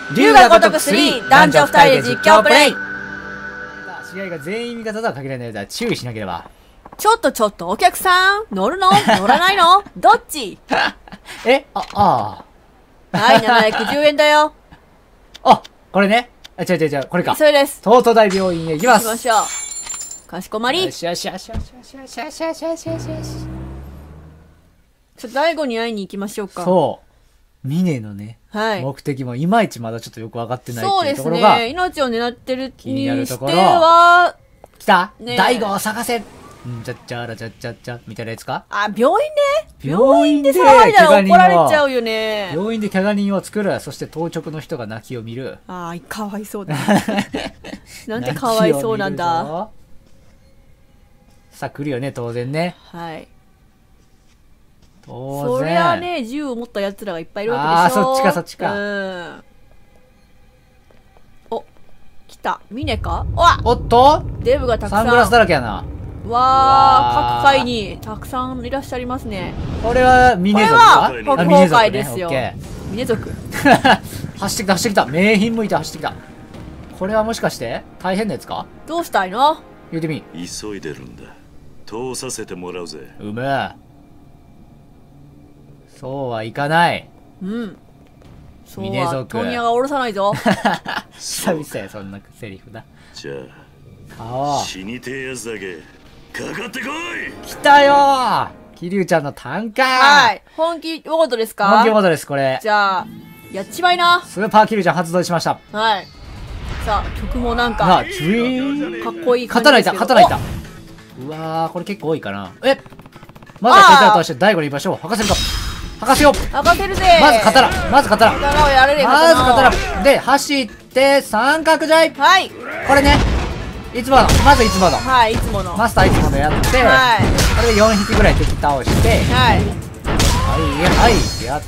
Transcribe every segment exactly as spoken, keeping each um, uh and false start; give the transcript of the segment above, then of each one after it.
龍が如くスリー、男女ふたりで実況プレイ。 試合が全員味方とは限らないので注意しなければ。 ちょっとちょっとお客さん、乗るの乗らないのどっちえあ、ああ。はい、ななひゃくじゅうえんだよ。 あ。これね。あ、違う違う違う、これか。 それです。 東都大病院へ行きます。 行きましょう。かしこまり。 よしよしよしよしよしよしよしよしよしよしよし。 ちょっと大悟に会いに行きましょうか。 そう。ミネのね、 はい。 目的もいまいちまだちょっとよく分かってないそうですっていうところが。 ね。命を狙ってる気になるところにしては、 来たねえ大悟を探せんちゃっちゃらちゃっちゃっちゃみたいなやつか。 あ、病院ね。 病院で騒いだら怪我人を怒られちゃうよね。 病院で怪我人を作る。そして当直の人が泣きを見る。 ああ、かわいそうだ。なんてかわいそうなんだ。 さあ来るよね、当然ね。 はい。 当然。 そりゃね、銃を持った奴らがいっぱいいるわけでしょ。 ああ、そっちかそっちか。 うん。お、来た。ミネかわおっとデブがたくさん。 サングラスだらけやな。 わあ、各階にたくさんいらっしゃいますね。 これはミネ族か。 これは北方会ですよ。ミネ族。 走ってきた走ってきた。名品向いて走ってきた。これはもしかして大変なやつか。 どうしたいの？ 言うてみ。 急いでるんだ。通させてもらうぜ。 うむ。そうはいかない。 うん。そうミネ族。 は問屋が下ろさないぞ。 久々や、そんなセリフだ。 じゃああ、死にてえやつだけかかってこい。 来たよー、桐生ちゃんの単価。 はい。本気モードですか？ 本気モードです、これ。 じゃあ、やっちまいな。 スーパー桐生ちゃん発動しました。 はい。さあ、曲もなんか、 なあ、チュイーン。 かっこいい感じ刀いた、 ですけど。 刀いた。うわー、これ結構多いかな。えまずは手から通して大悟に居場所を吐かせるか。吐かせよう。 任せるぜ。 まず刀、まず刀。 刀をやれれまず刀。で、走って三角ジャイ。 はい。 これね。いつもの、まずいつもの。 はい、いつもの。 マスターいつものやって、 はい。 これでよんひきぐらい敵倒して、 はい。 はいはいってやって、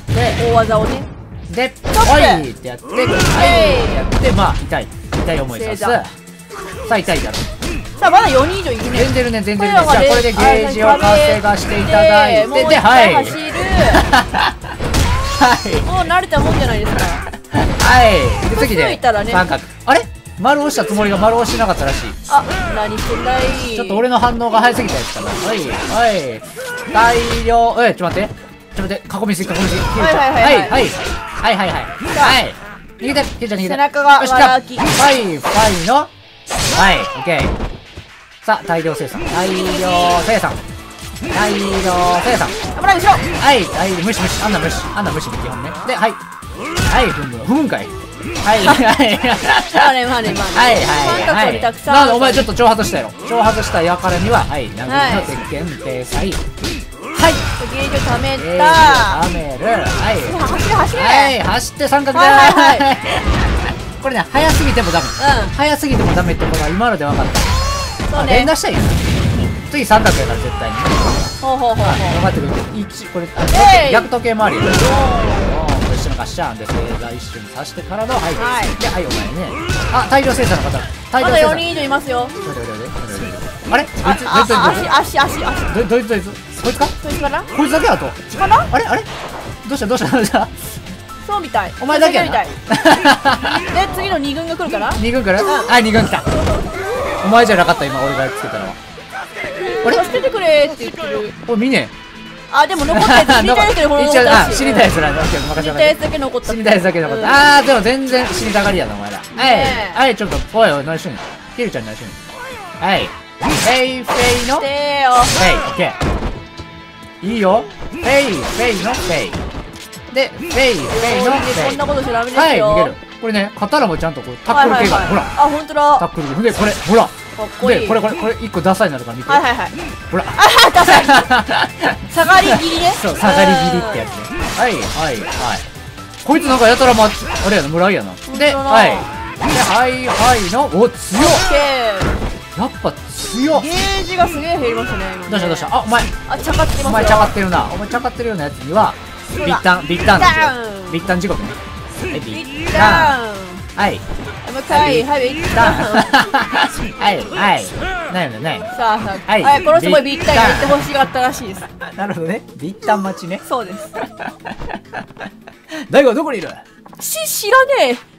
大技をね。 で、はいってやって、はいってやって、まあ、痛い。痛い思いさす。さあ、痛いだろ。 さあ、まだよにん以上いるね。 全然いるね、全然いるね。じゃあ、これでゲージを活性化していただいて、で、はい。 走る。 はい。 もう慣れたもんじゃないですか。 はい。で、次で、 ね、 三角。あれ丸押したつもりが丸押してなかったらしい。 あ、何してんだい。 ちょっと俺の反応が早すぎたやつかな。はい、はい。大量、え、ちょっと待って。ちょっと待って、囲みすぎ、囲みすぎ。はい、はい、はい。はい、はい、はい。はい。逃げて、ケイちゃん逃げて。 背中が笑き。 はい、はいの。はい、オッケー。さあ、大量生産。大量生産。大量生産。 危ない、後ろ。 はい、はい、無視無視。あんな無視。あんな無視で基本ね。で、はい。はい、ふむ。ふむんかい。はい、はい。 まあね、まあね、まあね。 はい、はい、はい。なんだ、お前ちょっと挑発したやろ。挑発したやからには、はい、なんかの鉄拳制裁。はい。 ゲージを貯めた。 貯める。はい。 走れ、走れ。 はい、走って三角で。これね、早すぎてもダメ。うん。早すぎてもダメってことは今ので分かった。そうね。連打したいよ。次三角やから絶対に。 ほうほうほうほう。 分かってくれて。一、これ、逆時計回りや。一緒のガッシャーンで星座一瞬刺してからの、はい。で、はい、お前ね。あ、大量生産の方。 まだよにん以上いますよ。 あれどいつ、どいつ、 足、足、足、足。 どいつ、どいつ、どいつ。こいつかこいつかなこいつだけだと。 かなあれあれどうしたどうしたどうしたそうみたい。 お前だけやな。 で、次のに軍が来るからに軍来るはい、に軍来た。お前じゃなかった、今俺がつけたのは。 あれ助けてくれって言ってる。 おい、見ねえ。あ、でも残ったやつ、死にたいやつだけ残ったし。 死にたいやつだね。 死にたいやつだけ残った。 死にたいやつだけ残った。あー、でも全然死にたがりやな、お前ら。はい。はい、ちょっと、おいおい、何してんのキルちゃん何してんのはい。フェイフェイのフェイ、オッケー。いいよ。フェイ、フェイのフェイ。で、フェイ、フェイのフェイ。 こんなことしちゃダメですよ。 はい、逃げる。これね、刀もちゃんとこうタックル系がある。ほら。 あ、ほんとだ。 タックル系。で、これ、ほら。 かっこいい。 これ、これ、これ、一個ダサいなるから見て。 はいはいはい。 ほら。 あ、ダサい。下がり切りね。 そう、下がり切りってやつね。はい、はい、はい。こいつなんかやたらま、あれやな、村井やな。で、はい。で、はい、はいの、お、強っ。やっぱ強っ。 ゲージがすげえ減りましたね。 どうしたどうした。あ、お前。 あ、ちゃかってますよ。 お前ちゃかってるな。お前ちゃかってるようなやつには、ビッタン、ビッタンですよ。ビッタン地獄ね。 ビッタン。 はい。 もう一回、はい、ビッタン。 はい、はい。ないよね、ない。 さあさあ、はい、この人もビッタンやってほしかったらしいです。 なるほどね。ビッタン待ちね。 そうです。 大悟どこにいる？ し、知らねえ。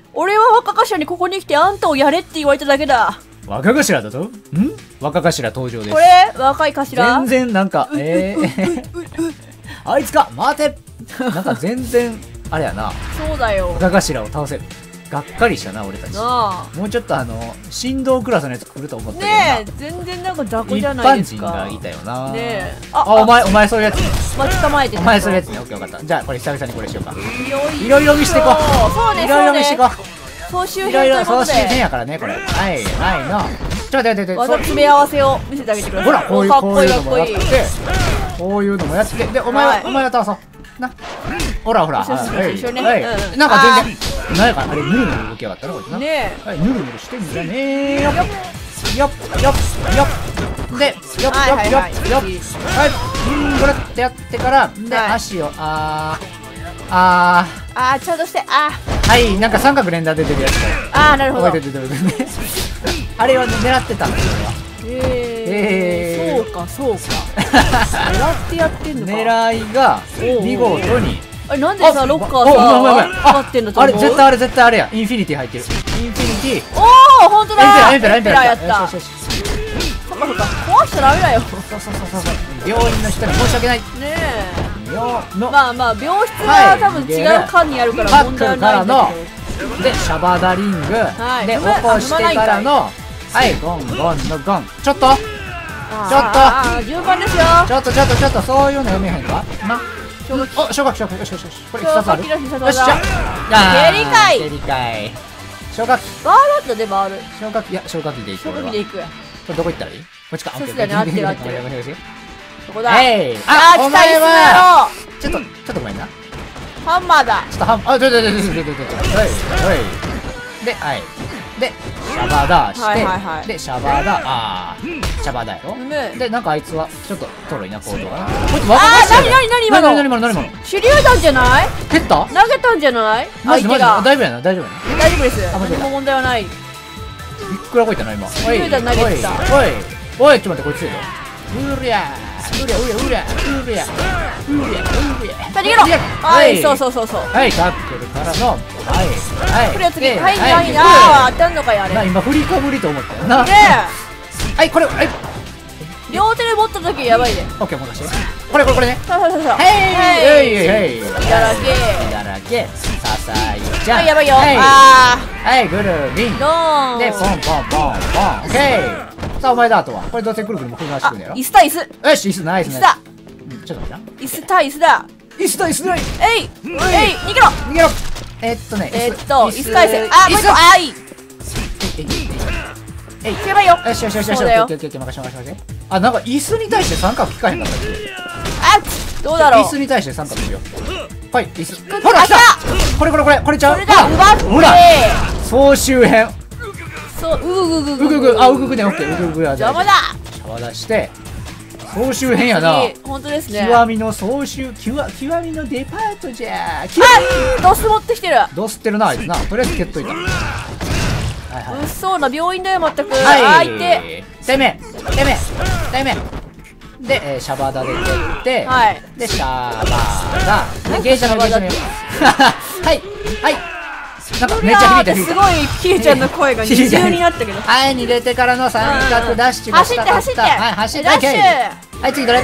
俺は若頭にここに来てあんたをやれって言われただけだ。 若頭だとん若頭登場です。 これ若い頭全然なんか、えー、あいつか待てなんか全然、あれやな。 そうだよ。 若頭を倒せる。がっかりしたな、俺たち。 なあ。 もうちょっとあの、振動クラスのやつ来ると思ったけどな。 ねえ、全然なんか雑魚一じゃないです般人か。 がいたよな。 ねえ。 あ、お前、お前そういうやつね。 待ち構えてた。 お前そういうやつね。オッケー、分かった。じゃあ、これ久々にこれしようか。 いろいろいろ見してこう。 そうね、 いろいろ見してこう。 総集編いろいろ、 ということ総集編で、 やからね、これ。はい、はい、の。ちょっと待って待って待技って。 詰め合わせを見せてあげてください。 ほら、こういう、 かっここいいかっこういうのもやっいい。 て、こういうのもやって、で、お前は、 はいお前は倒そう。な。ほらほら。 一緒一緒はい一緒ねはいうんなんか全然、なんやか、あれ、ぬるぬる動きやがったな、こいつな。 ねはい、ぬるぬるしてんじゃねえよ。よっ、よっ、よっ、よっ。で、よっ、よっ、 はいはいよっ、 はいよっ。はい、うん、これってやってから、で、 はい足を、あー、ああー、ちゃんとして、あー、はい、なんか三角連打で出るやつだよ。 ー、あー、なるほど。 覚えててるね。あれをね狙ってたんですよ、俺は。 えー、そうか、そうか。狙ってやってんのか。 狙いがおう見事に。 あれ、なんでさ、 あロッカおうまいうまいうまいーさ、使ってんのとあ思うれ絶対あれ絶対あれや、インフィニティ入ってる。インフィニティおー、ほんとだ。 エンペラエンペラエンペラやった。 よしよしよし。 そっかそっか、壊しちゃダメだよ。 そうそうそうそうそう。病院の人に申し訳ない。 ねえ。 よのまあまあ、病室ははい多分違う間にあるからパッ問題はクからないんだのけでシャバダリングはいで起踏まこしてからのはいゴンゴンのゴンちょっとど。 ちょっとあーあー順番ですよ。 ちょっとちょっとちょっとそういうの読めへんかな。 小学お小学小学よしよしよしこれ小ふたつある。 学期の必殺よっしゃ技。 あー蹴りかい蹴りかい小学期バーだったで回る。 小学期いや小学期でいく小学期で行く。 これどこ行ったらいいこっちか。 そうっすよね合ってる合ってるそこだ。 えいあー、 お来た、いつ前はだろちょっとちょっとごめんな。 う。ハンマーだ。 ちょっとはんあちょちょちょちょちょちょちょちょはいはいではいでシャバダして、 はいはいはいでシャバダあーシャバダやろ。 ねでなんかあいつはちょっとトロいな行動がな。こいつあー、なになにになに今の。 何何何何手榴弾じゃない？ 減った投げたんじゃないマジでマジで相手が。 大丈夫やな大丈夫やな。 大丈夫です。 あ間違えた何も問題はない。 いくらこいたな今。おい手榴弾投げてたおいおいおいちょっと待ってこいつ強いぞ。うりゃうりゃうりゃうりゃうりゃうりゃうりゃさあ逃げろ。はい、そうそうそうそう。 はいタックルからのはいはい来るやつに、 ではい、 はい何あー、当たんのかよ、あれ。 なね今振りかぶりと思ったよな。 え。 はいこれはい両手で持った時やばいね。 オッケー戻してこれこれこれね。 そうそうそうそう。 はいはいはいだらけ。 だらけささいちゃんはい、やばいよ。 はいあはいぐるりんー、ドーン。 でポンポンポンポンオッケー。さあお前だあとはこれどうせくるくるも振り回してくんだよあ、椅子だ、椅子。 よし椅子ナイス椅子だ。 うんちょっと待ってな椅子だ、椅子だ。 椅子だ椅子だいえい、えい、逃げろ。 逃げろえっとねえーっと、椅子返せ。あ、 椅子もう一個、あー、いい。 えいえいえいやばいよ。 よしよしよしよしそうだよオッケーオッケーオッケー任せて任せて。あなんか椅子に対して三角効かへんかったっけ。 あ、どうだろう。 椅子に対して三角よ。はい椅子くほら来たあこれこれこれこれちゃうそれだ、 ほら奪って。 ほら総集編そう、うぐぐぐうぐぐあうぐぐねオッケーうぐぐや邪魔だ。 シャワ出して総集編やな。 本当ですね。 極みの総集極極みのデパートじゃ極あ、ドス持ってきてる。 みどうすってるなあいつな。とりあえず蹴っといた。はいはうっそうな病院だよ、全く。 いあー、いて。 てめえてめえてめえで、えー、シャバダで蹴ってはい。 でシャバダでゲージャーのゲージャーのはいはいなんかめっちゃ響いた響いた。 すごい、キエちゃんの声が二重になったけど。 はい逃げてからの三角ダッシュがしたかった。 走って走ってはい走ってダッシュ OK はい次どれ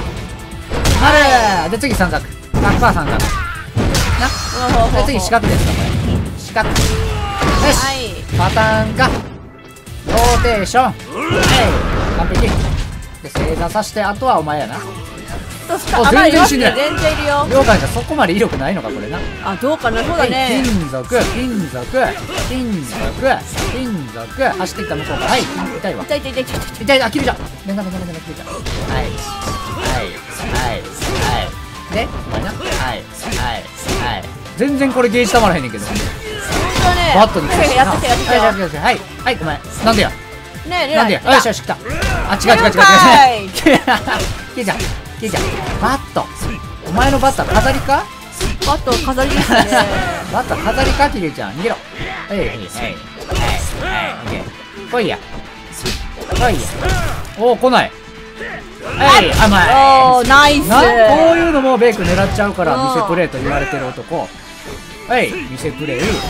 あれで次三角 ひゃくパーセント 三角なで次四角ですかこれ四角よし、 はい。 パターンがローテーションはい完璧で正座さしてあとはお前やな。 どうすか。 ああ、まだいますね。 全然死んでない全然いるよ。 了解じゃそこまで威力ないのかこれな。 あ、どうかな、そうだはいね。 金属金属金属金属走ってきた向こうからはい痛いわ痛い痛い痛い痛い痛い。 痛いあ切れちゃう連絡連絡連絡切れちゃうはいはいはいはいでお前なはいはいはい全然これゲージたまらへんねんけど本当だね。 バットにやってきたやってきたはいはいはいはいはいごめんなんでやねえ、 なんでやよしよし来たあ違う違う違う違う了解切れちゃう切れちゃうバットお前のバットは飾りかバット飾りですね。 バットは飾りかキリちゃん逃げろはいはいはいはいはいオッケー来いや来いやおお来ないはい甘いおー、ナイス。 なこういうのもベイク狙っちゃうからうん見せプレイと言われてる男はい見せプレイ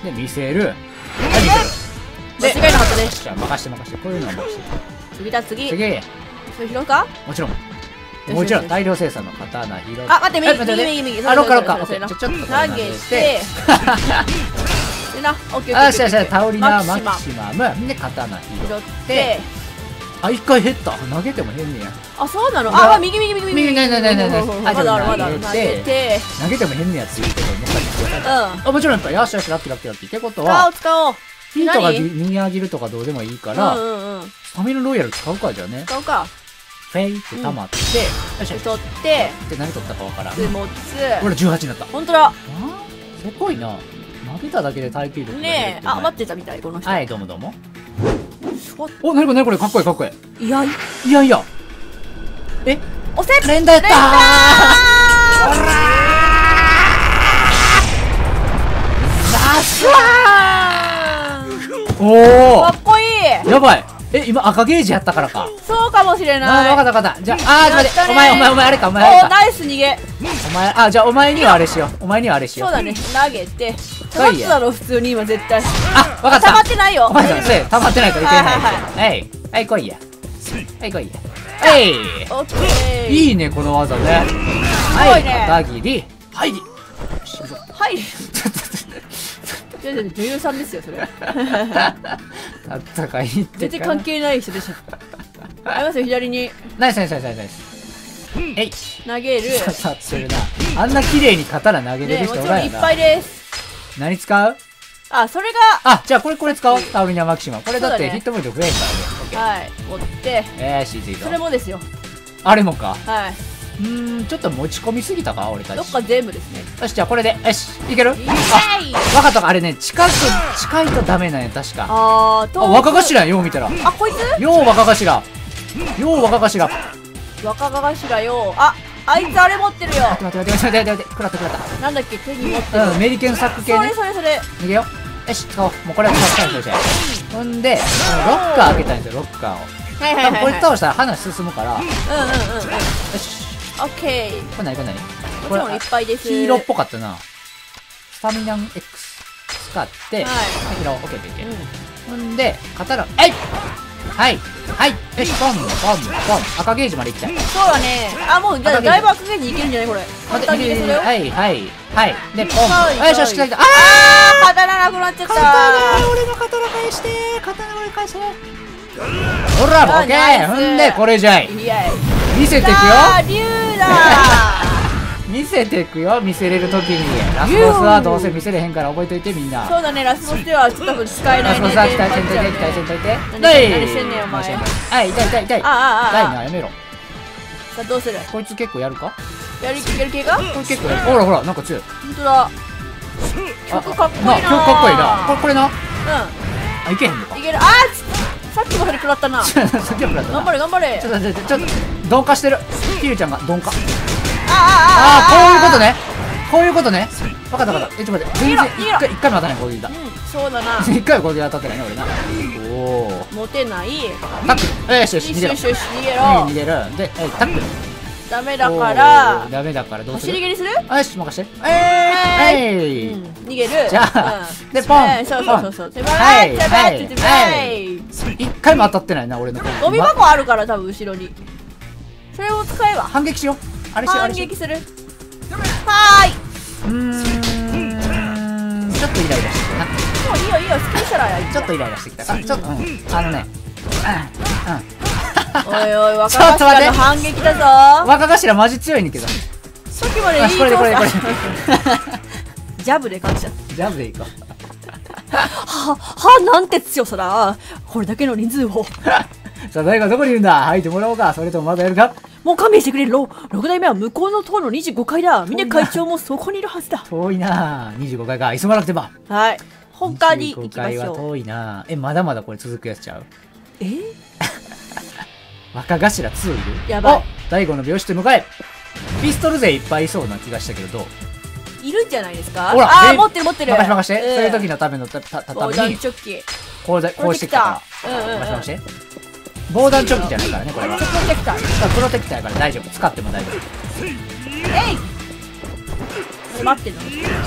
で見せる。はい見せる。 間違いなかったです。 じゃあ任して任して、こういうのは任して。 次だ次。 次。 それ拾うか？ もちろん。もちろん大量生産の刀拾って。 あ、待って、右右右右。 あ、ろっかろっか。ちょっと投げて。でな、オッケー。 あ、しゃしゃ、タオリナマキシマムで刀拾って。あ、一回減った。投げても変ねや。 あ、そうなの。あ、右右右右。 右ないないないないない。 まだあるまだある。投げて。 投げても変ねやついるけど、もう一回。うん。あ、もちろんやっぱよしよしラッキーラッキーラッキーってことは。 使おう使おう。 ヒートが右上げるとかどうでもいいから。 うんうんうん。 スタミナロイヤル使うかじゃあね。 使うか。 フェイって溜まって、よし取ってで何取ったかわからん。 持つ。 俺じゅうはちになった。 本当だ。 すごいな。投げただけで耐久力ねえ。あ、待ってたみたいこの人。 はい、どうもどうも。お、なにこれなにこれ、かっこいいかっこいい。 いやいやいや。え、 押せ。 連打やったー。おらー。ナスー。おお。 かっこいい。 やばい。え、今赤ゲージやったからか。 そうかもしれない。 あ、わかったわかった。じゃあ、あー、待って、お前、お前、お前、あれか、お前、あれか。 お、ナイス逃げ。 お前、あ、じゃあ、お前にはあれしよう。お前にはあれしよう。 そうだね、投げて。溜まってたろ、普通に今絶対。 あ、わかった。 溜まってないよ。 お前さん、溜まってないといけない。はい、はい、来いや。はい、来いや。はい。 オッケー。 いいね、この技ね。はい、片切り。はい。 はい。いやいや、女優さんですよ、それ。 戦いって。 全然関係ない人でしょ。ありますよ、左に。 ナイスナイスナイスナイス。えい。 投げる。 刺さってるな。あんな綺麗に刀投げれる人おらんやな。 もちろんいっぱいです。 何使う？ あ、それが。 あ、じゃあこれこれ使おう。タオリナマキシマ。これだってヒットポイント増えんからね。はい、持って。 えー、しいいぞ。 それもですよ。 あれもか。 はい。 うーん、ちょっと持ち込みすぎたか俺たち。 どっか全部ですね。 よし、じゃあこれで、よし、いける？あ、わかったか。あれね、近く、近いとダメなんや、確か。 あー、と。 あ、若頭よう見たら。 あ、こいつ？ よう若頭。よう若頭。 若頭よ。あ、あいつあれ持ってるよ。 待って待って待って待って待って、食らった食らった。 なんだっけ、手に持ってる。 うん、メリケンサック系ね。 それそれそれ。 逃げよう。よし、使おう。もうこれは使う、使う、使う。ほんで、ロッカー開けたんですよ、ロッカーを。 はいはいはい。 これ倒したら話進むから。うんうんうんうん。よし。 オッケー。 これ何これ何？ これもいっぱいです。 黄色っぽかったな。スタミナン X 使って、はい、拾おう。オッケーオッケーオッケー。ほんで、刀、えい！はい、はい、よし、ポン、ポン、ポン。赤ゲージまでいっちゃう。 そうだね。あ、もう、だいぶ赤ゲージいけるんじゃないこれ。 簡単に入れそれよ。はい、はい、はい。で、ポン。よしよし、来た来た。あー！刀なくなっちゃった。 刀、俺の刀返してー。刀俺返してー。ほら、オッケー。ほんで、これじゃい。見せてくよ。 竜だ見せてくよ、見せれるときに。ラスボスはどうせ見せれへんから覚えといてみんな。 そうだね、ラスボスでは多分使えないね。 ラスボスは期待せんといて、期待せんといて。 何してんねんお前。 はい、痛い痛い痛い。 ああああ。 痛いな、やめろ。 さあどうする？ こいつ結構やるか？ やるやる系か？ これ結構やる。ほらほら、なんか強い。 ほんとだ。曲かっこいいな。 曲かっこいいな。これこれな。うん。あ、いけへんのか。 いける。あー、さっきもそれ食らったな。 さっきも食らった。 頑張れ頑張れ。 ちょっとちょっとちょっと鈍化してる。キルちゃんが鈍化。 ああああ、こういうことね。こういうことね。分かった分かった。え、ちょっと待って。全然一回一回も当たらない攻撃だ。 うん、そうだな。 一回は攻撃当たってないね俺な。おお。 持てない。 タックル。よしよし逃げろ。 よしよし逃げろ。 逃げる。で、え、タックル。 ダメだから。 ダメだからどうする？ 走り蹴りする？ あ、よし任して。 ええ。逃げる。 じゃあでポン。 そうそうそうそう。 はいはいはい。一回も当たってないな俺の。 ゴミ箱あるから多分後ろに。それを使えば反撃しよう。あれしよう。 反撃する。はーい。 うーん、ちょっとイライラしてきたな。 もういいよいいよ、好きにしたらや。 ちょっとイライラしてきたか。ちょっと、うん、あのね。うん、うん。 おいおい、若頭の反撃だぞ。 若頭マジ強いねんけど。 さっきまでいいとこれでこれでこれ。ジャブで勝っちゃった。 ジャブでいいか。 は、は、なんて強さだ。これだけの人数を。 さあ、誰がどこにいるんだ。吐いてもらおうか。それともまだやるか。 もう勘弁してくれろ。ろく代目は向こうの塔のにじゅうごかいだ。峰会長もそこにいるはずだ。 遠いな。にじゅうごかいか。急がなくてば。 はい。他に行きましょう。 にじゅうごかいは遠いな。え、まだまだこれ続くやつちゃう？ え？ 若頭にいる？ やばい。 第五の病室へ向かえ。ピストル勢いっぱいいそうな気がしたけどどう？ いるんじゃないですか？ ほら、 あー、持ってる持ってる。 任し任して。そういう時のためのたたために。 防弾チョッキ。 こうこうしてきたから。うんうん。任し任して。防弾チョッキじゃないからねこれは。 プロテクター。 プロテクターやから大丈夫。使っても大丈夫。 えい。待ってんの？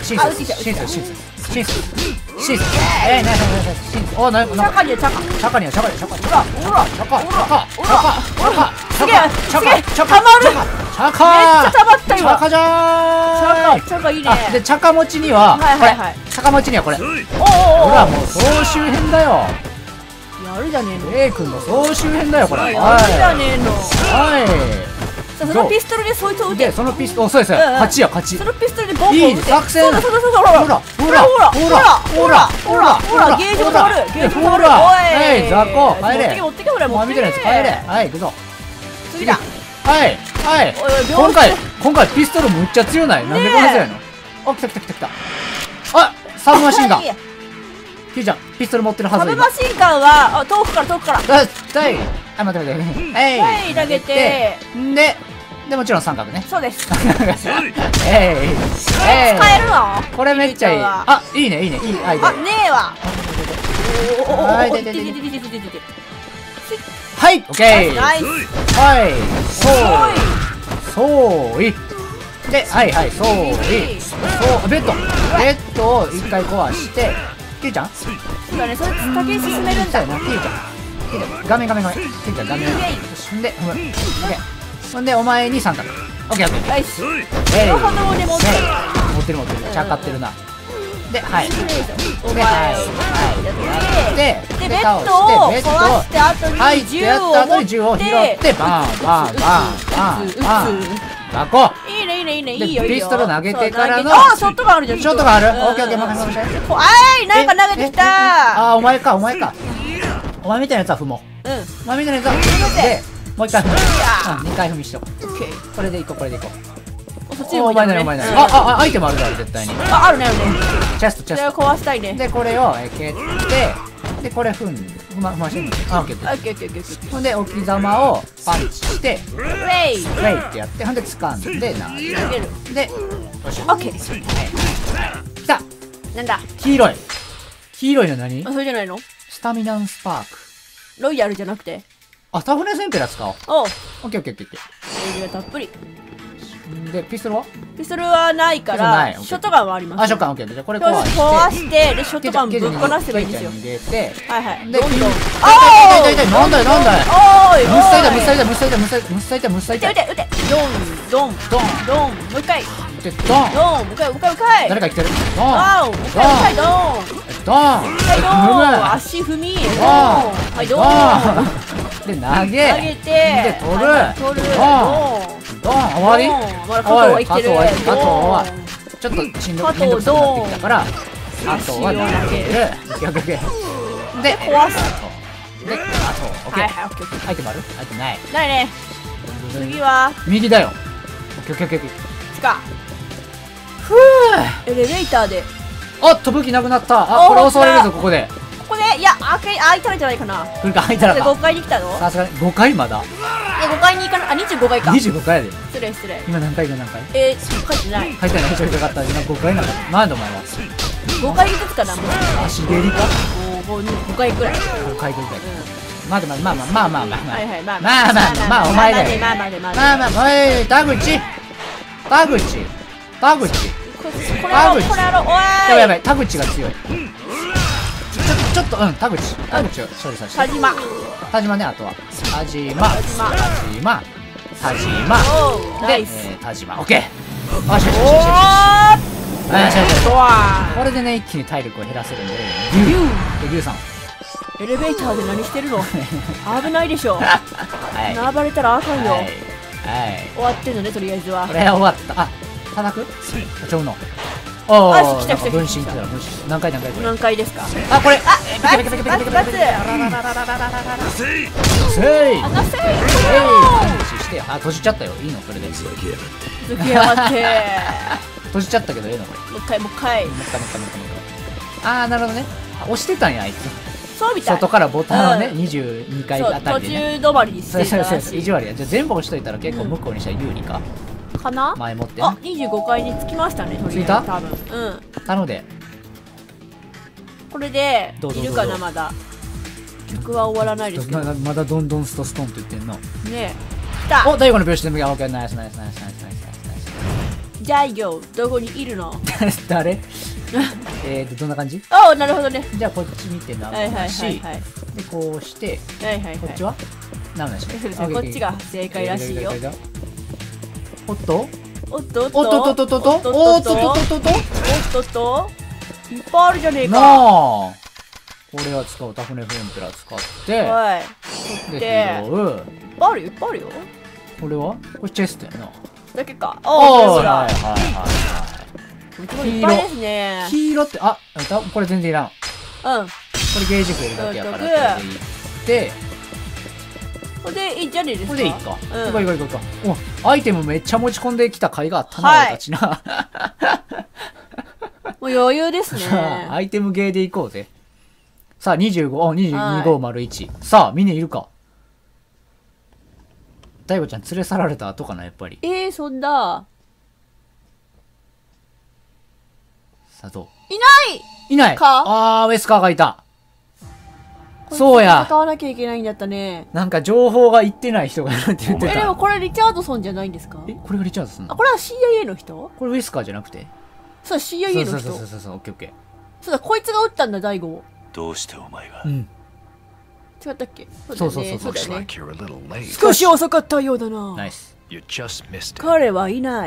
シンスシンスシンスシンスシンスシンスえー、ナイスナイスナイスシンスおー、なチなャカにはチャカ。 チャカにはチャカにはチャカにほらほらチャカチャカチャカチャカチャすげえカチャカチャカたまる。 チャカめっちゃたまった今。 チャカじゃチャーいカチャカいいね。 あでチャカ持ちにははいはいはい。 チャカ持ちにはこれほおおおお。 らもう総集編だよやるじゃねえの。 レイ君の総集編だよこれはいやるじゃねえの。 はさあそのピストルでそいつを撃て。 いでそのピストルそうですようんうん勝ちや勝ちそのピストルでボンボンいい撃て。 作戦そうだそうだそうだほらほらほらほらほらほらほらほらゲージもたまるゲージもたまる。 ほらおい。 はい雑魚帰れ持ってけ持ってけほらもう持ってけ。 見てないやつ帰れはい行くぞ次だ。 はいはいおいおい今回今回ピストルむっちゃ強ないなんでこんな強いのあ来た来た来た来たあサブマシンガンはいキューちゃんピストル持ってるはサず今ブマシンガンはあ遠くから遠くから。 あはいあ待って待ってはいはい投げて。 ででもちろん三角ねそうです。 えいえい使えるの？ これめっちゃいいゆうちゃんはあいいねいいねいいアイデアあねえわ。おおおおおはいお。 ででででででででででで。 はいオッケーナイス。 はいおそうそういではいはいそういそうベッドベッドを一回壊してキューちゃんそうだねそれ先に進めるんだ。 そうやなキューちゃんキューちゃん画面画面画面キューちゃん画面イエイほんでほんでオッケーほんでお前に三角オッケーオッケーナイス。 えい両方ともで持ってる。 持ってる持ってるちゃかってるなではいお前。 ではいはいでででベッドをベッド壊して後はいってに銃やった後を持っに銃を拾っててバンバンバンバンバンバコいいねいいねいいねいでいよいいよ。 ピストル投げてからのそう投げてあショットガンあるじゃん。 ショットガンあるうんオッケーオッケー任せて任せてこあいなんか投げてきた。 あーお前かお前かお前みたいなやつは踏もううん。 お前みたいなやつは踏むでもう一回踏むやうん二回踏みしとこオッケー。 うこれでいこうこれでいこうそっちにおもいたのね前なにお前なにうんあああアイテムあるから絶対にああるねあるね。 チェストチェそれをスト壊したいね。 でこれをえー蹴ってでこれ踏ん踏ま踏ましてんのあオッケーオッケーオッケーオッケーオッケーオッケー。 ほんで置き玉をパンチしてウェイウェイってやってほんで掴んで投げ投げる。 るでよしオッケー。 きたなんだ。 黄色い黄色いの何あそれじゃないの？ スタミナンスパークロイヤルじゃなくて。 あタフネスエンペラー使おうおう。 オッケーオッケーオッケーオッケエイジがたっぷり。 ーでピストルはピストルはないかピストルないら、ショットガンはあります。 あショットガンオッケーじゃあこれこれ壊して壊して、で、ショットガンぶっ放せばいいんですよ。 ケイちゃんに入れてはいはい。 でどんどん。 あ痛い痛い痛い痛いなんだよなんだよおーいむっさいだおーいむっさいだむっさいだむっさいだむっさいだむっさいだ撃て撃て撃てドン、ドン、 ドンドン、もう一回。 でドンドン、もう一回、もう一回、もう一回。 誰か来てるドンワン、もう一回、もう一回、ドン。 ドンはい、ドン。足踏み。ドン。はい、ドン。 で投げ投げて。 で取るはい取る。 ドンドン。 ドン終わりドンまだ加藤は生きてる。 おい加藤は加藤はドンちょっとしんど加藤めんどくさくなってきたからあとは投げる足を投げるオッケーオッケーで壊すであとオッケーはいはい、オッケーオッケアイテムあるアイテムないー。ないね。次は、 右だよオッケーオッケーオッケーオッケー地下。 ふエレベーターで。 うおっと武器なくなったあこれ襲われるぞここでここで、いや、開け、開いたらじゃないかな。 来るか入ったらで、 かごかいに来たのさすがにごかいまだで、ごかいに行かな、あ、にじゅうごかいか。 にじゅうごかいやで失礼失礼。 今何回今何回えー、書いてない。 書いてないちょいかかった今ごかいなんだなんでお前はごかいずつかな、もう。 足蹴りかもう、もうごかいくらい。 ごかいぐらいまだまだまあまあまあまあまあまあはいはい、まあまあまあまあお前だよまあまあまあまあまあまあおい田口田口田口ここれやろう、これやろう、おやばいやばーい。 い田口が強いちょちょっとうん田口田口を処理させて田島。 田島ねあとは田島田島島田島おう、ナでイス。 えー田島オッケーよしよしよしよしよしおーよしよしよしドアこれでね一気に体力を減らせるんでー。ユで牛さんーエレベーターで何してるの危ないでしょ。 はい並ばれたらあかんよ。 はいはい終わってんのね、とりあえずはこ。れは終わったあ叩くちょうのおおあ来た来た来た分身って言ったら分身何回何回これ何回ですかあこれあ、バツペケペケペケバツバツペケペケせいせいあなせいえい無視してあ閉じちゃったよいいのそれでふざけやがって続きやがって閉じちゃったけどええのこれもう一回もう一回もう一回もう一回もう一回もう一回あーなるほどねあ押してたんやあいつそうみたい外からボタンをねうんにじゅうにかいそう途あたりでね中止まりにしそうてたらそうそうそう意し地悪やじゃあ全部押しといたら結構向こうにしたら有利かいかな前もってあね、 にじゅうごかいに着きましたねとりあえず着いた多分うん頼むでこれでどうぞいるかどうぞなまだ曲は終わらないですけどねまだまだどんどんストストンって言ってんのえ来たお大悟の拍子で向けオッケーナイスナイスナイスナイスナイスナイスナイス大悟どこにいるの？ 誰えーとどんな感じ？ ああなるほどね。 じゃあこっち見て生なし、 はいはいはいはい、 でこうしてはいはいはい、 こっちは生なし、 こっちが正解らしいよ。 おっとおっとおっとおっとっとっとっとっとおっとっとっとっとおっとっといっぱいあるじゃねえか。 なあこれは使うタフネフエンペラ使ってはいでで拾う。 いっぱいあるよいっぱいあるよ。 これはこれチェストやな。 だけか。 おああーはいはいはいはい。 いっぱいですね。 黄色ってあこれ全然いらん。 うん。 これゲージ増えるだけやからこれでいってこれでいいんじゃねえですか。 これでいいか。 うん、 これこれこれこれおアイテムめっちゃ持ち込んできた甲斐があったな、 はい、 俺たちな。 もう余裕ですね。 さあアイテムゲーでいこうぜ。さあにじゅうご、おにじゅうにごまるいち、さあみんないるか。大悟ちゃん連れ去られた後かなやっぱり。 えー、そんな。 さあどういないいないかあーウェスカーがいた。そうや戦わなきゃいけないんだったね。 なんか情報が言ってない人がいるって言ってた。 えでもこれリチャードソンじゃないんですか？ えこれがリチャードソンなあの？ これは シーアイエー の人？ これウェスカーじゃなくて？ そう シーアイエー の人。 そうそうそうそうオッケーオッケそうだこいつが撃ったんだ大悟を。 どうしてお前が。 ー。うん違ったっけ？ そうそうそうそうだよね。 Looks like you're a little late. 少し遅かったようだな。 ナイス。 You just missed it. 彼はいない。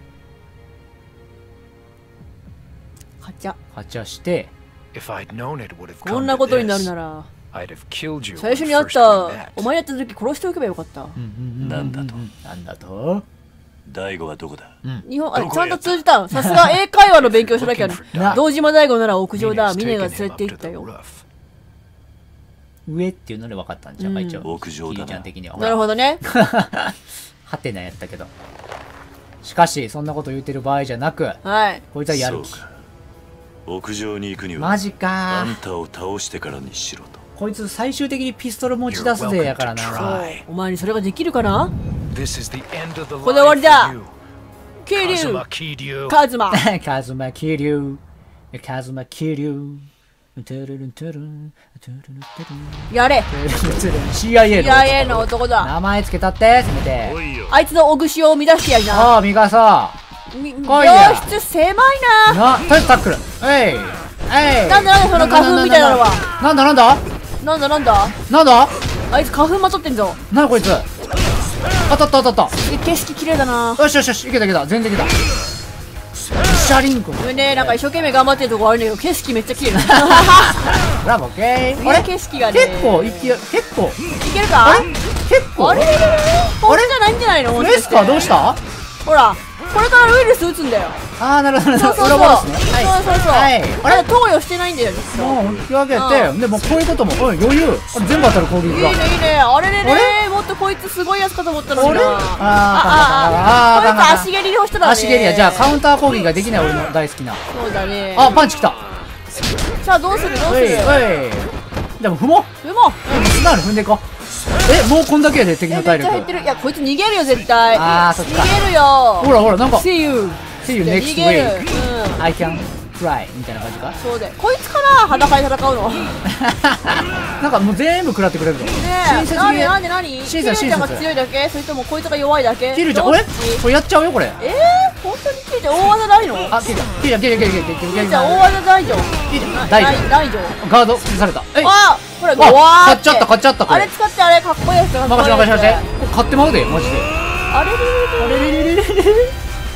カチャ。 カチャして If I'd known it would have こん come な to ことになる this, なら I'd have killed you 最 when 初に会っ first we た met. お前やった時殺しておけばよかった。 なんだとなんだと大悟はどこだ？ 日本あどこへちゃんと通じた。さすが英会話の勉強しなきゃ Looking for な Doc. 堂島大悟なら屋上だ。 Mina's ミネが taken 連 him れて up 行 to った the よ。 roof. 上っていうので分かったんじゃんか、一応屋上だなキリちゃん的には。 なるほどね。 はてなやったけど。しかしそんなこと言ってる場合じゃなくはい。 こいつはやる気。 そうか。屋上に行くにはマジあかんたを倒してからにしろと。 こいつ最終的にピストル持ち出すぜやからな。 はいお前にそれができるかな？ This is the end of the ここで終わりだ line for you. キリュ Kazuma ウ killed you. カズマカズマキリュウカズマキリュウトゥルルントゥルントゥルルントゥルンやれ。 トゥルルントゥルン シーアイエー のシーアイエー の男だ。 名前つけたってせめて。 おいよ。 あいつのお串を乱してやりな。 ああミカサみ来いや病室狭いな。 なとりあえずタックルえいえいなんだなんだその花粉みたいなのは。 なんだなんだなんだなんだなんだあいつ花粉まとってんぞ。 なにこいつ当たった当たったえ景色綺麗だな。 よしよしよしいけたいけた全然いけたシャリンコごめんね、なんか一生懸命頑張ってるとこあるんだけど景色めっちゃ綺麗だ。 ブラボーオッケーあれ景色がね。 結構いけ結構いけるか？ あれ結構あれれれれこれじゃないんじゃないの？ フレスカーどうした？ ほら、これからウイルス打つんだよ。 ああなるほどなるほどそうそうそう。 裏ボスねそうそうそう。 はいあれ投与してないんだよ、実は。 もう引き分けてでもこういうこともおい余裕あれ全部当たる攻撃がいいねいいね。あれれあれもっとこいつすごいやつかと思ったのにな。 あれあーあーあーあーこいつ足蹴りの人だね。 足蹴りやじゃあカウンター攻撃ができない俺の大好きなそうだね。 あパンチきたさあどうするどうおいする。 おいでも踏もうでも素直に踏んでいこうえもうこんだけやで敵えの体力めっちゃ減ってる。いやこいつ逃げるよ絶対。 あーそっか逃げるよ。 ほらほらなんか See you。 See you 逃 next げる。 week うん。 I can fly みたいな感じかそうでこいつかな裸で戦うの。ねなんかもう全部食らってくれるぞえ。 親切なんでになんで何？ 親切キルちゃんが親切強いだけ？それともこいつが弱いだけ？ キルちゃん俺どっちこれやっちゃうよこれえー、本当にキルちゃん大技ないの？ あキルちゃんキルちゃんキルちゃんキルちゃんキルちゃんキルキちゃんルちゃん大技大丈夫。 キルちゃん大丈夫大丈夫。 ガード崩されたえいあほらあわー買っちゃった買っちゃったこれあれ使ってあれかっこいいやつかっこいい任せやつ。 任せ任せこれ買ってまうでマジであれれれれれれれれれれ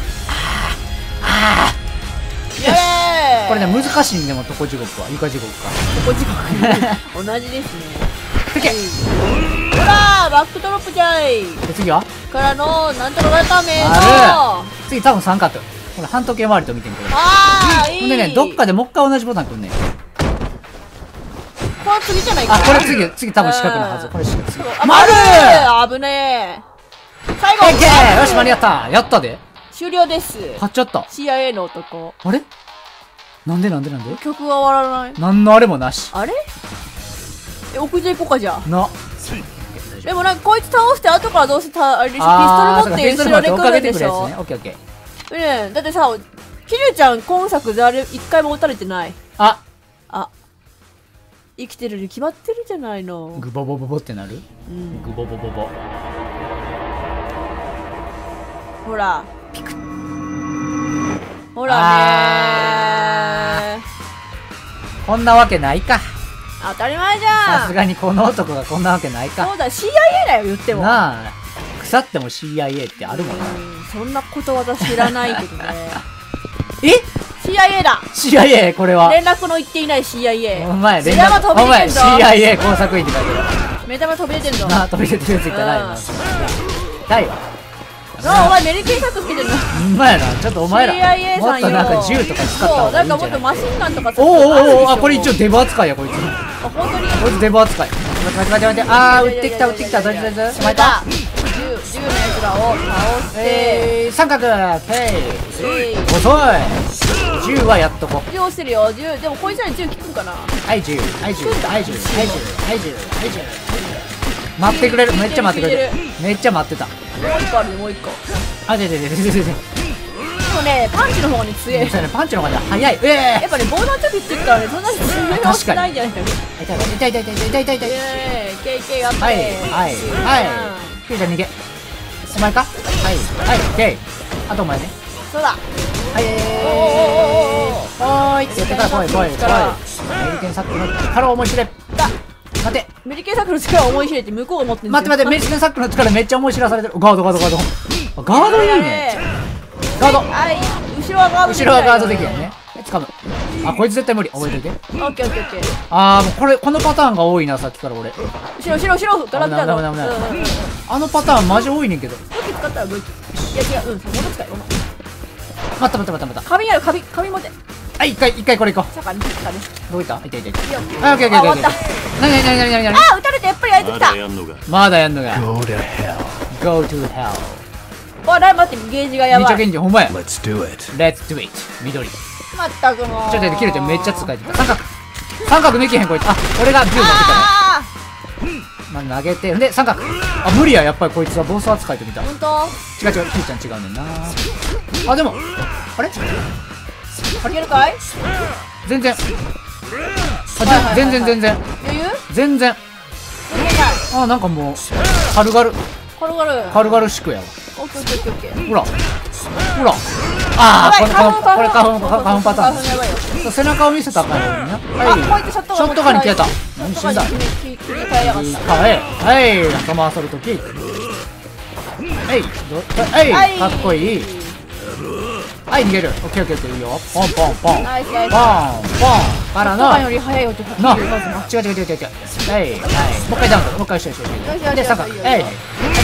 イエーイ。 これね難しいんでもトコ地獄は床地獄かここ地獄同じですね。 てけほらバックドロップじゃい。 で次はからのなんとかがためのあ次多分三角これ半時計回りと見てみてくれあーいい。 ほんでねどっかでもう一回同じボタンくんねんこの次じゃないかあこれ次次多分四角のはずこれ四角次あ丸丸危ねえ。最後オッケーよし間に合ったやったで終了です。 買っちゃったシーアイエー の男。 あれなんでなんでなんで曲が終わらない。 なんのあれもなしあれえ屋上行こうかじゃあ。 なでもなんかこいつ倒して後からどうせたあれでしょあーピストル持って後ろで来るでしょ。 そうかピストル持って追っかけてくるやつねオッケーオッケーねえだってさキリュウちゃん今作誰一回も撃たれてない。 ああ生きてるに決まってるじゃないの。 グボボボボってなるうんグボボボボほらほらねこんなわけないか。 ー。当たり前じゃん。 さすがにこの男がこんなわけないか。 そうだ、シーアイエー だよ、言っても。 なあ、腐っても シーアイエー ってあるもんな。 うん、そんなことわざ知らないけどね。 えシーアイエー だ。 シーアイエー これは。 連絡の言っていない シーアイエー。 お前、連目玉絡、 飛びお前、 出てんぞシーアイエー 工作員って書いてる。 目玉飛び出てんぞ。 なあ、飛び出てるやついたらうん痛いわ。 あ、お前メリケンサックつけてんの。 ほんまやな、ちょっとお前ら。 シーアイエーもっとさんよ。 なんか銃とか使ったそう、 方がないんかもっいんじゃない？ とマシンガンとか使おおおお、あ、 あこれ一応デブ扱いや、こいつ。 あ、本当に。 こいつデブ扱い。待って待って待って待って、あー、撃ってきた撃ってきた、大丈夫大丈夫。お前だか。 銃、銃のやつらを倒して、 えー、三角、ペイ。 えい遅い。銃はやっとこ。 銃押してるよ。銃、でもこいつらに銃効くんかな。 はい、銃、はい、銃、はい、銃、はい、銃、はい、銃、はい、銃。待ってくれる、めっちゃ待ってくれる。めっちゃ待ってた。 もう一個あるね、もう一個。 あ、ででででででで。 でもね、パンチの方がね、強い。 そうやね、パンチの方が早い。ええやっぱね、防弾チョッキって言ったらね、そんなに攻め直してないんじゃないかな。 痛い痛い痛い痛い痛い痛い痛い。 えー、ケイケイ頑張はい、 れ。 はい、はい。ケイちゃん逃げ。お前か。はい、はい、ケイ。あとお前ね。 そうだ。 はい、 おおおおおおーいってやってから来い来い来い。メリケンサックの力を思い知れ。 だ。 待て。 メリケンサックの力を思い知れて向こうが持ってるんですよ。 待って待って、メリケンサックの力めっちゃ思い知らされてる。ガードガードガード。ガードいいね。ガード。 はい、後ろはガードできない。 後ろはガードできるね。掴む。あ、こいつ絶対無理。覚えといて。 オッケーオッケーオッケー。 あー、もうこれ、このパターンが多いな、さっきから俺。 後ろ後ろ後ろガラクタの。 危ない危ない危ないうんうんうんうん。 あのパターンマジ多いねんけど。 武器使ったら武器。いや違う、うん、その元使い。お前待った待った待った待った。 紙ある紙、紙持って。 はい、一回、一回これ行こさかに、さかに。 う。どこ行った痛い痛い痛い。 いいよ。 あ、オッケーオッケーオッケー。 あ、終わった。 なになになになになになにあ、撃たれてやっぱりやりてきた。 まだやんのがまだやんのが。 Go to hell Go to hell。 おい、ライ待って、ゲージがやばい。 めっちゃ元気、ほんまや。 Let's do it Let's do it。緑。ちまったくもう。 ょっと待って、切れてめっちゃ使えてた。三角。三角抜けへんこいつ。あ、俺がビュー持ってたね。 あまあ、投げて、んで、三角。あ、無理や、やっぱりこいつはボス扱いと見た。 ー、 違ほんとう違う、ひーちゃん違うねんな。あ、でも、あれいけるかい？ 全然。あ、 はいはいはいはい全然全然。 余裕？ 全然。 いけない。 あ、なんかもう、軽々、 軽々。 軽々しくやわ。 オッケーオッケーオッケーオッケー。 ほら。ほら。あー、これ、 やばいこれ、これ、花粉、花粉パターン花粉やばいよ。 そう。背中を見せたらあかんよね。 あ、 はい。 こいつショットショットガンに消えた。 ショ何死んだ。 ットガンに切り切り替えやがった。 はい。はい。仲間遊ぶとき。はい。どはい。 はいかっこいい。はい、逃げる。オッケーオッケーオッケー。いいよ。ポンポンポン。 ナイスナイス。 ポン、ポン。からの。 ショットガンより速い音がな、 聞こえますな。 違う違う違う違う違う。はい、はい。もう一回ダウンだ。もう一回しようしようしよう。 よしよしで、三角。 いいよはい。はいい、 いよ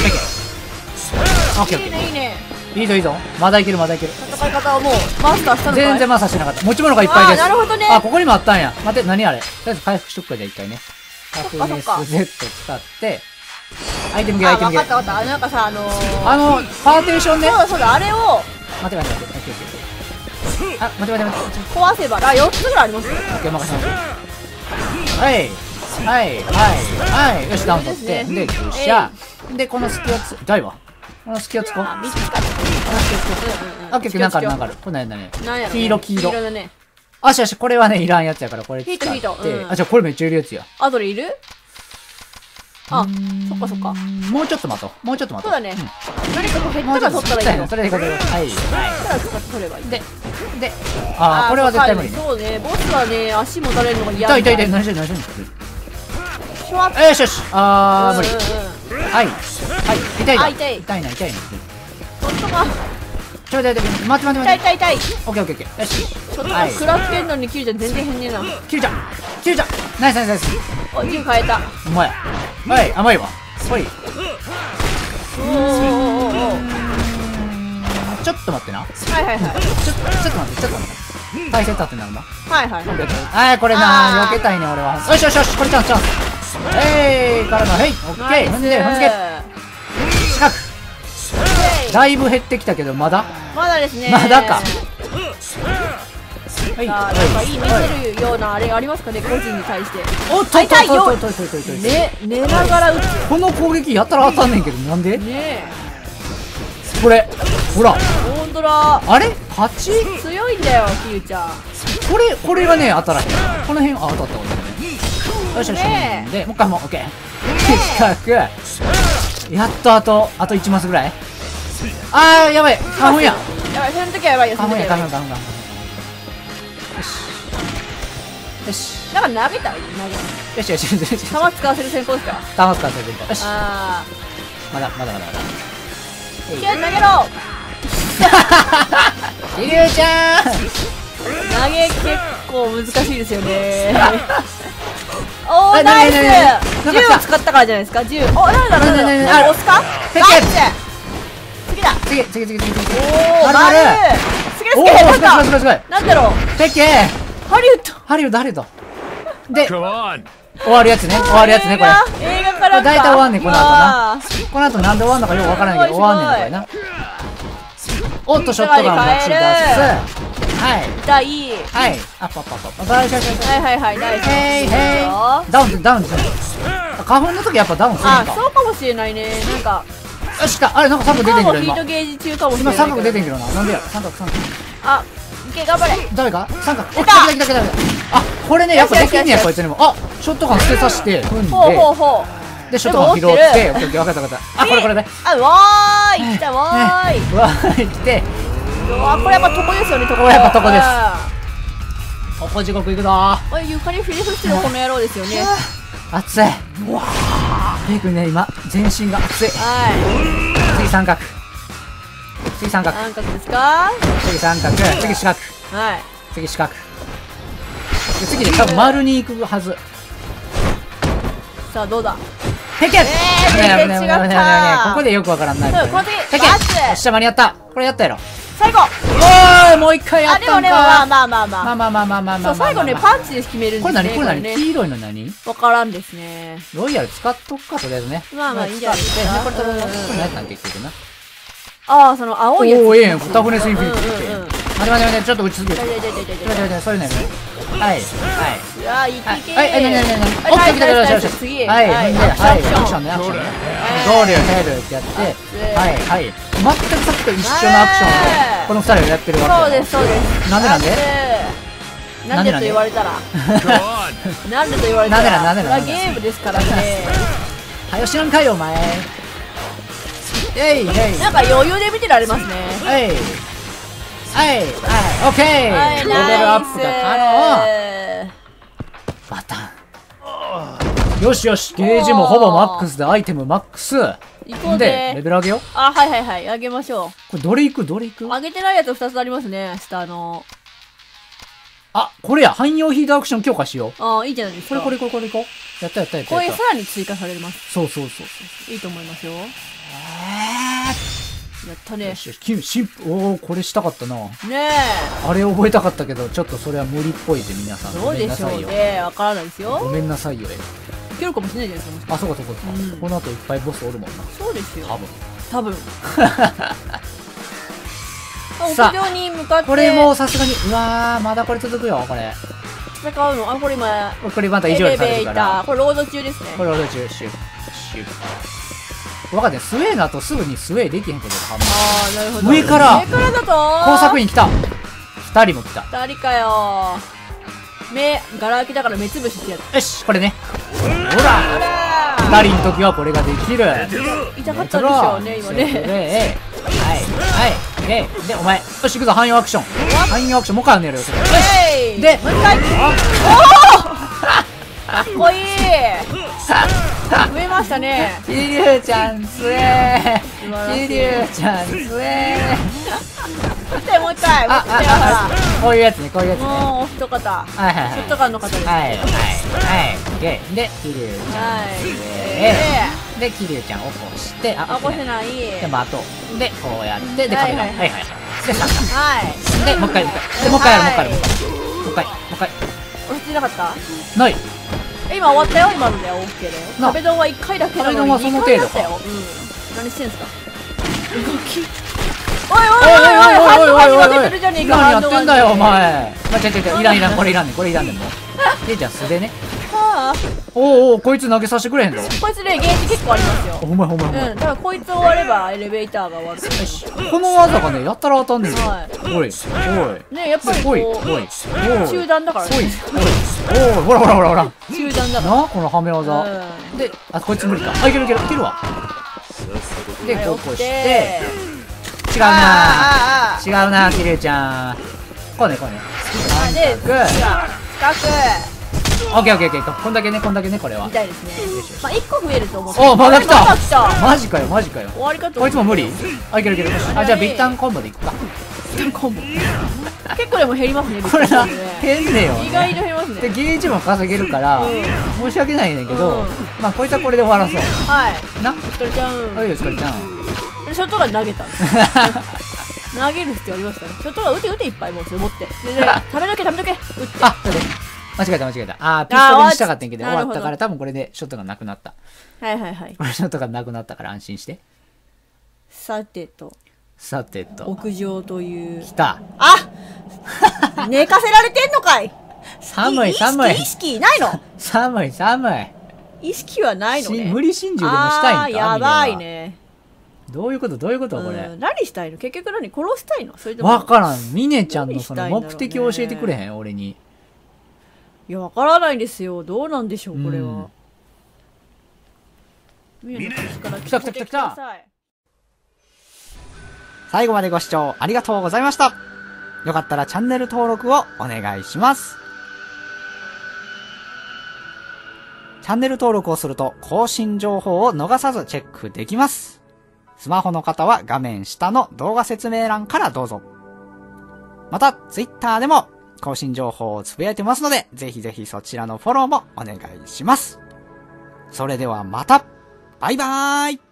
オッケーオッケー。オッケーオッケいいねいいね。 ー。いいぞいいぞ。まだいけるまだいける。 戦い方をもうマスターしたのかい？ 全然マスターしてなかった。持ち物がいっぱいです。 あーなるほどねあ、ここにもあったんや。待って、何あれ。とりあえず回復しとくか、じゃあ一回ね。ハそっかフネスそっか Z 使って、アイテムゲー、アあ、 イテムゲー。 わかったわかった。なんかさ、あのー、 あの、パーテーションね。 そうだそうだ、あれを待って待って待って。オッケーオッケー。あ、待って待って待って。 壊せば、あ、よっつぐらいありますよ。 オッケー、任せます。はい。はい、はい、はい。よし、ダウン取って。 そうで、 ですねよっしゃ。で、この隙をつ、痛いわ。この隙をつこう。 あ、みっつ使って。 あ、オッケーオッケー、なんかあるなんかある。こんなんやね。 なんやろね黄色、黄色。 黄色だね。 あしよし、これはね、いらんやつやから、これ使って。 ヒートヒートうんあ、じゃあこれめっちゃいるやつや。 あとでいる？あ、そっかそっか。 もうちょっと待とう。もうちょっと待とう。 そうだね。何かこう減ったらもうちょっと取ったらいいよ。 それでいこう。はい。 そしたら使って取ればいい。 で、で、あー、これは絶対無理ね。 そうね、ボスはね、足持たれるのが嫌痛い痛い痛い、何してんの何してんのシュワッ。 よしよし。あー、無理。 うんうんうん。 はい。はい。痛いな。 あ痛い痛いな、痛いな。 ちょっとが、 ちょ、待って待って、待って待って。 痛い痛い痛い。 オッケーオッケーオッケー。よし。 ちょっとはい食らってんのにキリちゃん全然変ねえな。 キルちゃんキルちゃんナイスナイスナイス。 お、銃変えた。 うまい。はい、甘いわ。ほい。 おーおーおーおー。 ちょっと待ってな。 はいはいはい。 ちょっと、ちょっと待って、ちょっと待って。体勢立ってなるな。 はいはいはい。 はい、これな、 あー避けたいね、俺は。よしよしよし、これチャンス、チャンス。えい、からの、へい、オッケー、踏んで、踏んづけ。近く。だいぶ減ってきたけど、まだまだですね。 まだかはい、 さあ、なんかいい見せるようなあれありますかね、個人に対して。 おっと、 痛いよといといといといといとい。 ね、寝ながら撃この攻撃やったら当たんねんけど、なんでつ。ねこれ、ほら、 え。ほんとだ。 あれ勝ち強いんだよ、キユちゃん。 これ、これがね、当たらへん。この辺、あ、当たった、これね。よしよし、 ねえで、もう一回も、オッケー。近く。やっとあと、あといちマスぐらい。あー、やばい、花粉や。 やばい、その時はやばいよ、そあ、もうや、 の時はやばい。 ガンガンガンガン。よし。よし。 なんか投げたらいい、投げよしよしよしよし。 弾使わせる戦法ですか。 弾使わせる。よし。 あまだまだまだまだ。 ー、いや、投げろ。 キリュウちゃん。 投げ結構難しいですよね。おー、 あナイス。 なになになに銃を使ったからじゃないですか、銃。お、なんだなんだなになになになんだ、押すか。 ペケナイス。次だ。 次次次次次。 おー、 丸丸丸。 すげえすおお、 げえ、 すごいすごいなんだすごいすごい。 なんだろう。 ペケ。 ハリウッド。 ハリウッドハリウッド。で、 Come on! 終わるやつね。終わるやつね、これ。 映画映画からか。 大体終わんねんこの後なわあ。 この後なんで終わんのかよくわからんけど、 すごい終わんねんこれな。おっと、ショットガン持ち出す。はい。 痛い。 はい。あ、パッパッパッパッ。バイシャシャシャ。 はいはいはい、ナイス。 へいへい。 よダウン、ダウン。花粉の時やっぱダウンするあ、 んか。 そうかもしれないね。なんか、 よしか。あれ、なんか三角出てんけど、今もヒート。ゲージ中かもしれな今い。 三角出てんけどな。なんでや。三角、三角。 あ、いけ、頑張れ。 誰か三角。お、来た来た来た来た来た。あ、これね、やっぱできんねや、こいつにも。あ、ショットガン捨てさせて、踏んで。 ほうほうほう。 で、ショットガン拾って。オッケーオッケー、わかったわかった。あ、これこれね。 あ、わーい、来たわーい。 うわーい、来て。 うわー、これやっぱ床ですよね、床。 これやっぱ床ですうん。 おこ地獄行くぞー。 おい、床にフィリフしてるこの野郎ですよね。 熱い。うわー。ペイ君ね、今、全身が熱い。 は次三角。次三い。 角。 三角ですか。 次三角。次四角。 はい。 次四角。で次で多分丸に行くはず。 さあ、どうだ。 ペケ。 えー危ない危ない全然違った危ない危ない。ここでよくわからんない。 うんこの次ペケ。よバツっしゃ、間に合った。これやったやろ。 最後。 おーい、もう一回やあ、 ったんでもね、まあか。 まあまあまあ。 まあまあまあまあまあまあ。 そう、最後ね、パンチで決めるんこれですね。 何これ何ね黄色いの何わからんですね。 ロイヤル使っとくか、とりあえずね。 まあまあいいんじゃないですか使ってねこれ、これ、 うんうんこれ何やったん結局な。 ああ、その青いやつ。 おー、ええやん。タフネスインフィニティって。 うんうんうん。 待て待て待て、ちょっと打ちすぎる。 痛い痛い痛い痛い痛いちょっと待って、そういうのやめろ。はい、はい。 いやー、いはい、 けいけはい、はい、なになになに。オッケー、来た来た来た来た。 次。 はい、 ははいい、 アはい、 クションアクションね、アクションね。 はいゴール、ヘルってやって、はい、はい。全くさっきと一緒のアクションを、この二人がやってるわけ。 そうです、そうです。 なんでなんでなんでと言われたら。 Come on! なんでと言われたら。 なんでなんなんでなんでこれはゲームですからね。 はよ、知らんかいよ、お前。えい、えい。 なんか余裕で見てられますね。 はい。はい、はい、オッケー。 はい、 レベルアップが可能。 能。 バタン。よしよし、ゲージもほぼマックスでアイテムマックス。 行こうで、レぜ。 ベル上げよう。 あ、はいはいはい。あげましょこれどれいくどれいくう。あげてないやつふたつありますね。下の。 あ、これや。汎用ヒートアクション強化しよう。 ああ、いいじゃないですか。 これこれこれこれいこう。やったやったやったこれさやった。 らに追加されます。 そうそうそうそう。 いいと思いますよ。やえったねよ。しよし、キムシンプ、おー、これしたかったな。 ねあれ覚えたかったけど、ちょっとそれは無理っぽいで、皆さえ。 ん。 どうでしょうごめんなさいよ。 ね。わからないですよ。 ごめんなさいよ。 いけるかもしれないじゃないですか。 あ、そうかそうかそうか。 うんこの後いっぱいボスおるもんな。 そうですよ。 多分。 多分。屋さあ上に向かってこれもさすがに、うわー、まだこれ続くよ、これ。 戦うの。あ、これ今、 これまた意エ地悪されレベータるからー。。これロード中ですね。 これ俺中、シュー、シュー。分かってん、スウェーの後すぐにスウェーできへんことが判明。 ああ、なるほど。 上から上からだと工作員来た二人も来た。 二人かよ。目、ガラ空きだから目つぶしってやつ。 よし、これね。ほらほら二人の時はこれができる。 痛かったでしょうね、今ね。 ね。はい、はい。で、で、お前、よし、行くぞ、汎用アクション。汎用アクション、もう一回やんねやろよ、それ。よしえいでもう一回。おおかっこいい増えましたね。 キリュウちゃん、つえ素晴らしいー。キリュウちゃん、つえー。 で、もう一回。もうあ、あ、 一回。 あ、こういうやつね、こういうやつね。はもう、お一方。 いはいはい。 ショットガンの方です。 はいはいはい。で、で、キリュウちゃん。 はい。 えー、で、キリュウちゃんをこうして、あ、 あ、起こせない。 で、まあ、あと、で、こうやって、で、 はいはい壁が、はいはいはい。で、三角。 はい。 で、もう一回、もう一回。で、もう一回やる、もう一回やる、もう一回。もう一回、もう一回。 落ちてなかったない。 え、今終わったよ、今ので OK だよ。 な壁ドンは一回だけなのに壁ドンはその程度か二回だったよ。うん。何してんすか動き。おいおいおいおい、ハンドガンに負けてるじゃねえか、 何やってんだよ、おハ前。まあ、ちょちょちょ、いらんいらん、これいらんねん、これいらんねん、もう。キリュウちゃん、素でね。 ンドガン。はあ、 おうおう、こいつ投げさせてくれへんぞ。 こいつね、ゲージ結構ありますよ。 お前お前お前。 うん、だからこいつ終わればエレベーターが終わる。よし。 この技がね、やったら当たんねんよ。 はおい、おい。 ね、やっぱりこおい、おう、 い、おい。 中断だからおい、おい、 ね。 おい、ほらほらほらほら。 中断だかなこのはめ技。 ら。 で、あ、こいつ無理か。あ、いけるいける、いけるわ。で、 はいこうこうし起きて、 違うなあ違うな、キリュウちゃん。こうね、こうね。 あで、 グー。 深オッケーオッケーオッケー。こんだけね、こんだけね、これは。 く痛いですね。まあ一個増えると思ってお、まだ来たまだ来たマジかよ、マジかよ。 終わりかとこいつも無理あ、いけるいける。あ、じゃあ、ビッタンコンボでいくか。 コンボ結構でも減りますね。 これな、 ビッグコンボね変ねよ。 意外と減りますで、 ね。 ゲージも稼げるから、申し訳ないねんけどうん、 まあ、こいつはこれで終わらそう。 はい。 な。 ひかるちゃん。 あ、いいよ、スカリちゃん。 ショットガン投げたんです投げる必要ありますから。ショットガン撃て撃ていっぱいもうそれ持って。で、で、食べとけ食べとけ撃って。 あ、待って。間違えた間違えた。あー、ピストルにしたかったんやけど、終あーわったから多分これでショットがなくなった。 はいはいはい。 これショットがなくなったから安心して。 さてと、 さてと。 屋上という。 来た。 あ寝かせられてんのかい寒い寒い。 意識意識ないの寒い寒い。 意識はないのしね。 無理心中でもしたいんかあーやばい。ね。 どういうことどういうことこれうん。何したいの結局何殺したいのそれとも。 わからん。ミネちゃんのその何したいんだろうね目的を教えてくれへん俺に。 いや、わからないんですよ。どうなんでしょう、これうんは。ミネの口から来た来た来た来た聞いてください最後までご視聴ありがとうございました。よかったらチャンネル登録をお願いします。チャンネル登録をすると更新情報を逃さずチェックできます。スマホの方は画面下の動画説明欄からどうぞ。また、ツイッターでも更新情報をつぶやいてますので、ぜひぜひそちらのフォローもお願いします。それではまた、バイバーイ。